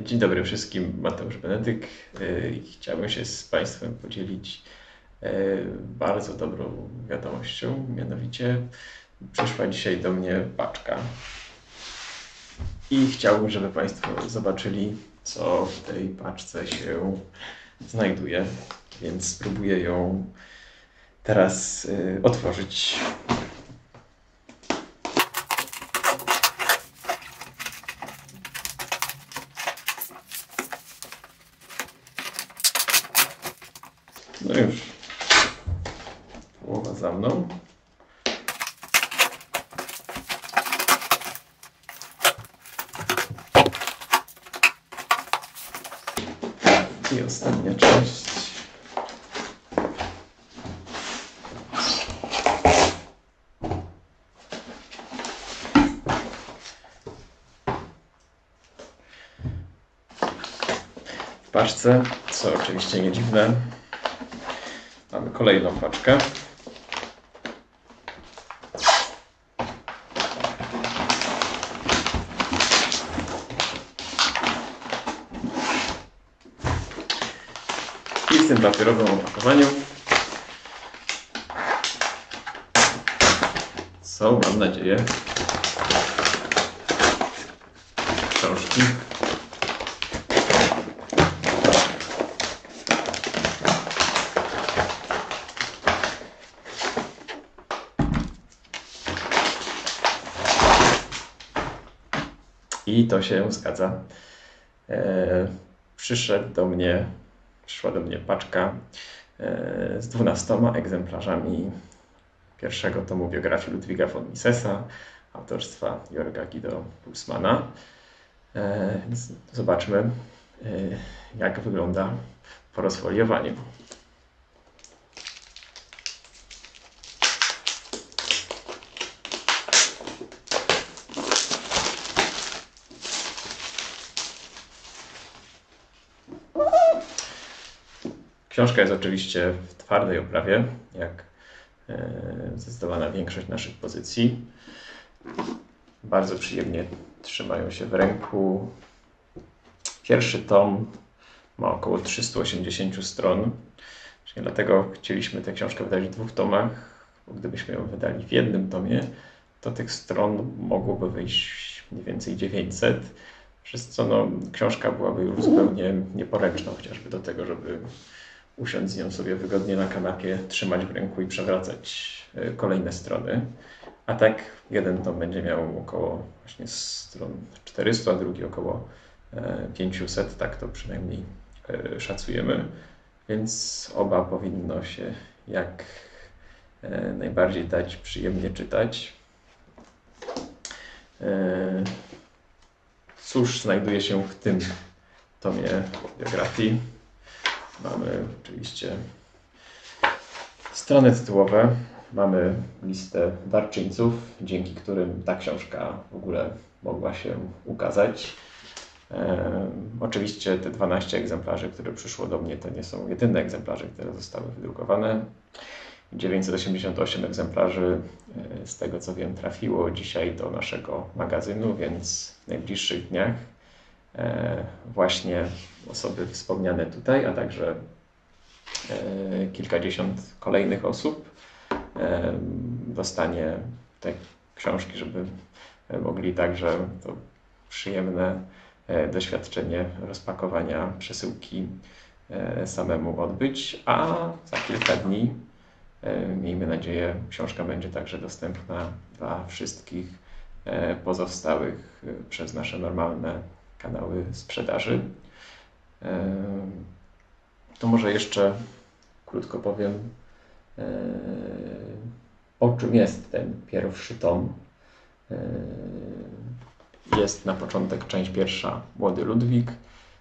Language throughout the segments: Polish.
Dzień dobry wszystkim, Mateusz Benedyk. Chciałbym się z Państwem podzielić bardzo dobrą wiadomością, mianowicie przyszła dzisiaj do mnie paczka i chciałbym, żeby Państwo zobaczyli, co w tej paczce się znajduje, więc spróbuję ją teraz otworzyć. No już, połowa za mną. I ostatnia część. W paczce, co oczywiście nie dziwne, mamy kolejną paczkę. I w tym papierowym opakowaniu są, mam nadzieję, książki. I to się zgadza. Przyszła do mnie paczka z 12 egzemplarzami pierwszego tomu biografii Ludwiga von Misesa, autorstwa Jörga Guido Husmana. Więc zobaczmy, jak wygląda po rozfoliowaniu. Książka jest oczywiście w twardej oprawie, jak zdecydowana większość naszych pozycji. Bardzo przyjemnie trzymają się w ręku. Pierwszy tom ma około 380 stron. Właśnie dlatego chcieliśmy tę książkę wydać w 2 tomach, bo gdybyśmy ją wydali w jednym tomie, to tych stron mogłoby wyjść mniej więcej 900, przez co książka byłaby już zupełnie nieporęczna, chociażby do tego, żeby usiąść z nią sobie wygodnie na kanapie, trzymać w ręku i przewracać kolejne strony. A tak jeden tom będzie miał około właśnie stron 400, a drugi około 500, tak to przynajmniej szacujemy. Więc oba powinno się jak najbardziej dać przyjemnie czytać. Cóż znajduje się w tym tomie biografii? Mamy oczywiście strony tytułowe, mamy listę darczyńców, dzięki którym ta książka w ogóle mogła się ukazać. Oczywiście te 12 egzemplarzy, które przyszło do mnie, to nie są jedyne egzemplarze, które zostały wydrukowane. 988 egzemplarzy, z tego co wiem, trafiło dzisiaj do naszego magazynu, więc w najbliższych dniach właśnie osoby wspomniane tutaj, a także kilkadziesiąt kolejnych osób dostanie te książki, żeby mogli także to przyjemne doświadczenie rozpakowania przesyłki samemu odbyć, a za kilka dni, miejmy nadzieję, książka będzie także dostępna dla wszystkich pozostałych przez nasze normalne kanały sprzedaży. To może jeszcze krótko powiem, o czym jest ten pierwszy tom. Jest na początek część pierwsza Młody Ludwik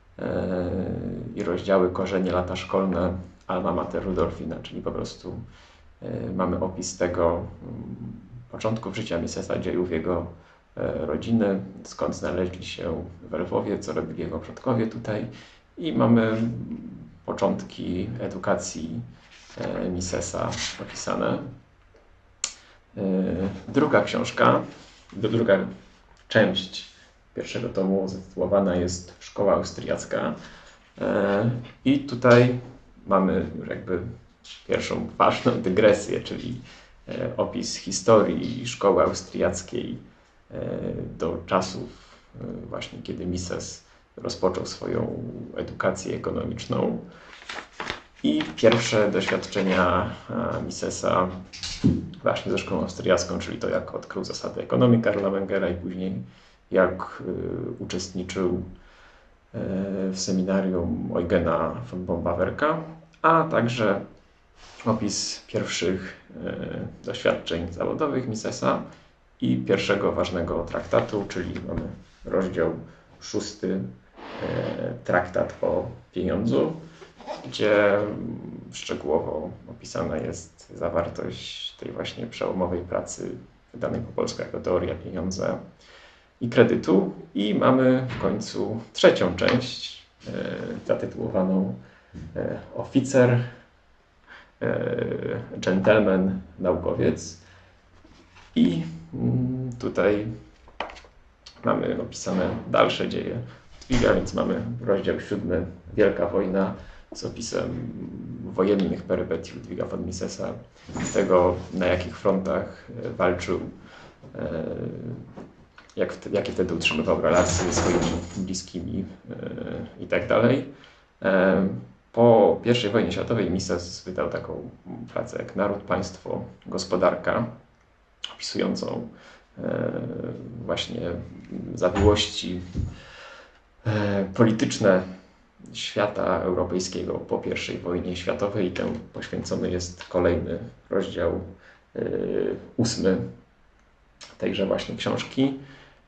i rozdziały Korzenie, lata szkolne, Alma Mater Rudolfina, czyli po prostu mamy opis tego początków życia Misesa, dziejów jego rodziny, skąd znaleźli się w Lwowie, co robili jego przodkowie tutaj, i mamy początki edukacji Misesa opisane. Druga część pierwszego tomu zatytułowana jest Szkoła Austriacka. I tutaj mamy już jakby pierwszą ważną dygresję, czyli opis historii szkoły austriackiej do czasów właśnie, kiedy Mises rozpoczął swoją edukację ekonomiczną. I pierwsze doświadczenia Misesa właśnie ze szkołą austriacką, czyli to, jak odkrył zasady ekonomii Karla Mengera i później jak uczestniczył w seminarium Eugena von Bombawerka, a także opis pierwszych doświadczeń zawodowych Misesa i pierwszego ważnego traktatu, czyli mamy rozdział 6, traktat o pieniądzu, gdzie szczegółowo opisana jest zawartość tej właśnie przełomowej pracy wydanej po polsku jako Teoria pieniądza i kredytu. I mamy w końcu trzecią część zatytułowaną Oficer, Gentleman, Naukowiec. I tutaj mamy opisane dalsze dzieje Ludwiga, więc mamy rozdział 7, Wielka Wojna, z opisem wojennych perypetii Ludwiga von Misesa, tego, na jakich frontach walczył, jakie wtedy utrzymywał relacje ze swoimi bliskimi i tak dalej. Po I wojnie światowej Mises wydał taką pracę jak Naród, Państwo, Gospodarka, opisującą właśnie zawiłości polityczne świata europejskiego po I wojnie światowej i temu poświęcony jest kolejny rozdział, 8 tejże właśnie książki.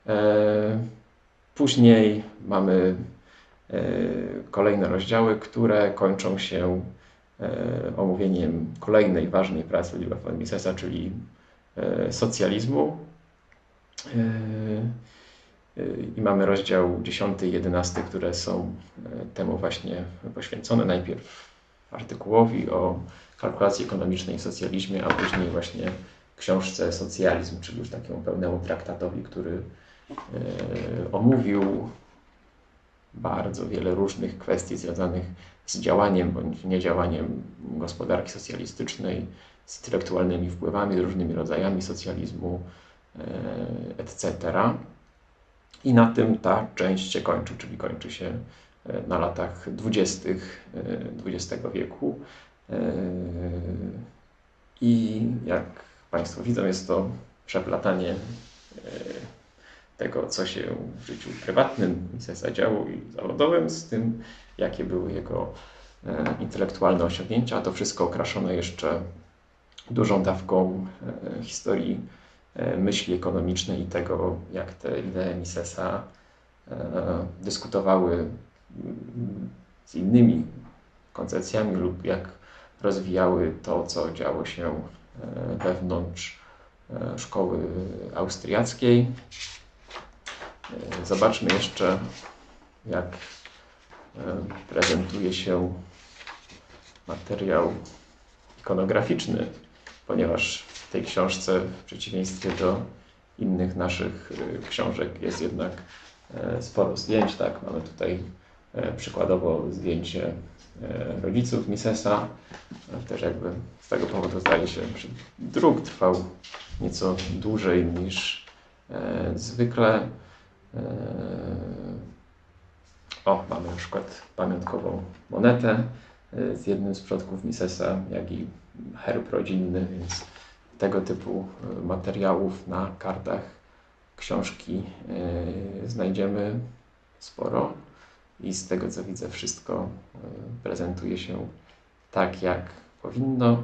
Później mamy kolejne rozdziały, które kończą się omówieniem kolejnej ważnej pracy Ludwiga von Misesa, czyli socjalizmu. I mamy rozdział 10 i 11, które są temu właśnie poświęcone. Najpierw artykułowi o kalkulacji ekonomicznej w socjalizmie, a później właśnie książce Socjalizm, czyli już takiemu pełnemu traktatowi, który omówił bardzo wiele różnych kwestii związanych z działaniem bądź niedziałaniem gospodarki socjalistycznej, z intelektualnymi wpływami, z różnymi rodzajami socjalizmu, etc. I na tym ta część się kończy, czyli kończy się na latach 20. XX wieku. I jak Państwo widzą, jest to przeplatanie tego, co się w życiu prywatnym Misesa działo i zawodowym, z tym, jakie były jego intelektualne osiągnięcia. To wszystko okraszone jeszcze dużą dawką historii myśli ekonomicznej i tego, jak te idee Misesa dyskutowały z innymi koncepcjami lub jak rozwijały to, co działo się wewnątrz szkoły austriackiej. Zobaczmy jeszcze, jak prezentuje się materiał ikonograficzny, ponieważ w tej książce, w przeciwieństwie do innych naszych książek, jest jednak sporo zdjęć. Tak, mamy tutaj przykładowo zdjęcie rodziców Misesa. Też jakby z tego powodu zdaje się, że druk trwał nieco dłużej niż zwykle. Mamy na przykład pamiątkową monetę z jednym z przodków Misesa, jak i herb rodzinny, więc tego typu materiałów na kartach książki znajdziemy sporo i z tego, co widzę, wszystko prezentuje się tak, jak powinno.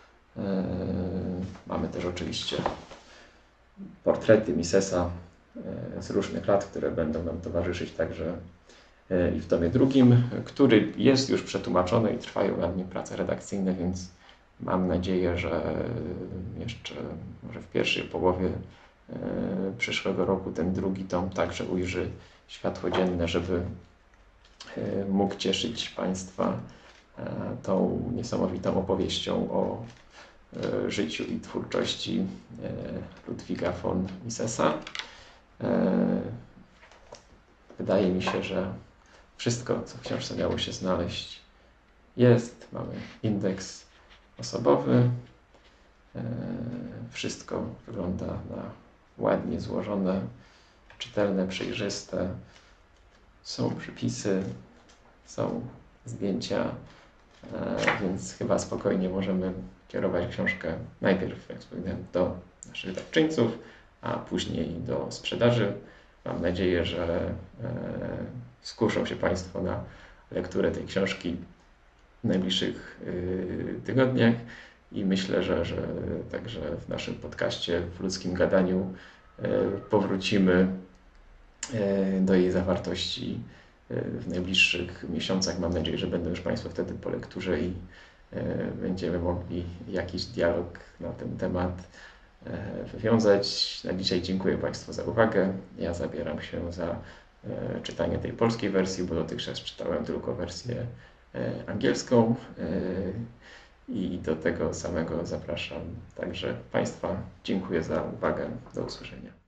Mamy też oczywiście portrety Misesa z różnych lat, które będą nam towarzyszyć także i w tomie drugim, który jest już przetłumaczony i trwają nad nim prace redakcyjne, więc mam nadzieję, że jeszcze może w pierwszej połowie przyszłego roku ten drugi tom także ujrzy światło dzienne, żeby mógł cieszyć Państwa tą niesamowitą opowieścią o życiu i twórczości Ludwiga von Misesa. wydaje mi się, że wszystko, co w książce miało się znaleźć, jest. Mamy indeks osobowy. Wszystko wygląda na ładnie złożone, czytelne, przejrzyste. Są przypisy, są zdjęcia, więc chyba spokojnie możemy kierować książkę najpierw, jak wspominałem, do naszych darczyńców, a później do sprzedaży. Mam nadzieję, że skuszą się Państwo na lekturę tej książki w najbliższych tygodniach i myślę, że także w naszym podcaście, w ludzkim gadaniu powrócimy do jej zawartości w najbliższych miesiącach. Mam nadzieję, że będą już Państwo wtedy po lekturze i będziemy mogli jakiś dialog na ten temat wywiązać. Na dzisiaj dziękuję Państwu za uwagę. Ja zabieram się za czytanie tej polskiej wersji, bo dotychczas czytałem tylko wersję angielską i do tego samego zapraszam także Państwa. Dziękuję za uwagę. Do usłyszenia.